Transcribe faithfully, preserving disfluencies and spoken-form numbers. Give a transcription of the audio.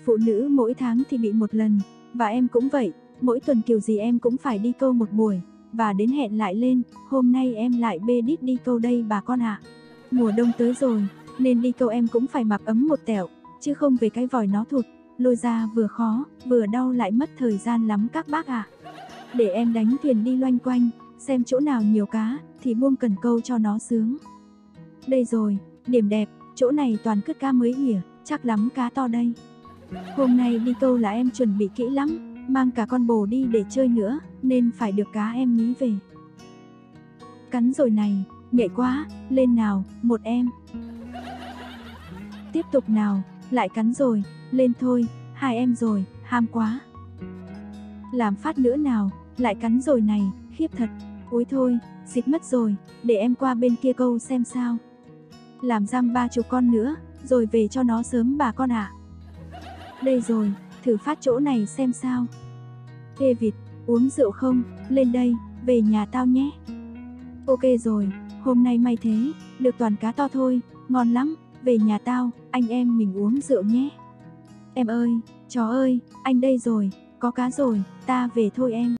Phụ nữ mỗi tháng thì bị một lần, và em cũng vậy, mỗi tuần kiểu gì em cũng phải đi câu một buổi, và đến hẹn lại lên, hôm nay em lại bê đít đi câu đây bà con ạ. Mùa đông tới rồi, nên đi câu em cũng phải mặc ấm một tẹo, chứ không về cái vòi nó thụt, lôi ra vừa khó, vừa đau lại mất thời gian lắm các bác ạ. Để em đánh thuyền đi loanh quanh, xem chỗ nào nhiều cá, thì buông cần câu cho nó sướng. Đây rồi, điểm đẹp, chỗ này toàn cứt cá mới ỉa, chắc lắm cá to đây. Hôm nay đi câu là em chuẩn bị kỹ lắm, mang cả con bồ đi để chơi nữa, nên phải được cá em mí về. Cắn rồi này, nhạy quá, lên nào, một em. Tiếp tục nào, lại cắn rồi, lên thôi, hai em rồi, ham quá. Làm phát nữa nào, lại cắn rồi này, khiếp thật, ôi thôi, xịt mất rồi, để em qua bên kia câu xem sao. Làm giam ba chục con nữa, rồi về cho nó sớm bà con ạ. Đây rồi, thử phát chỗ này xem sao. Ê vịt, uống rượu không, lên đây, về nhà tao nhé. Ok rồi, hôm nay may thế, được toàn cá to thôi, ngon lắm, về nhà tao, anh em mình uống rượu nhé. Em ơi, chó ơi, anh đây rồi, có cá rồi, ta về thôi em.